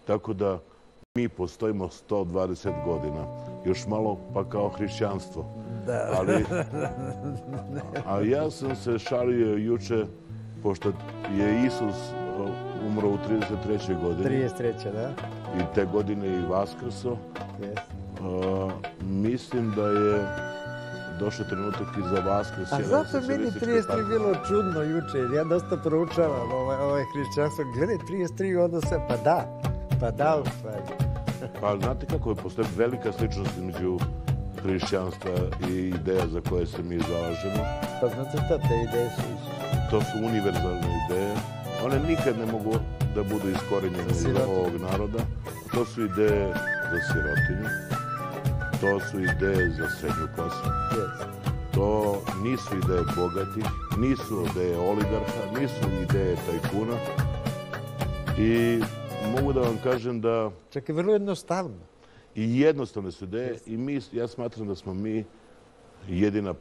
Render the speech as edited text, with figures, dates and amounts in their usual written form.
Tako da mi postojimo 120 godina. Još malo pa kao hrišćanstvo. Ali ja sam se šalio juče, pošto je Isus umro u 33. godini. 33. da. I te godine i vaskrso. Mislim da je došao trenutak i za Vaskrs. A zato meni 33 bilo čudno juče, jer ja dosta proučavam ovaj hrišćanstvo. Gledaj, 33 odnosa, pa da u stvari. Pa znate kako je postoje velika sličnost između hrišćanstva i ideja za koje se mi zalažemo. Pa znate šta te ideje su? To su univerzalne ideje. One nikad ne mogu da budu iskorenjene iz ovog naroda. To su ideje za sirotinju. To su ideje za srednju klasu. To nisu ideje bogatih, nisu ideje oligarha, nisu ideje tajkuna. I mogu da vam kažem da... Čekaj, vrlo jednostavno. I jednostavne su ideje i ja smatram da smo mi jedina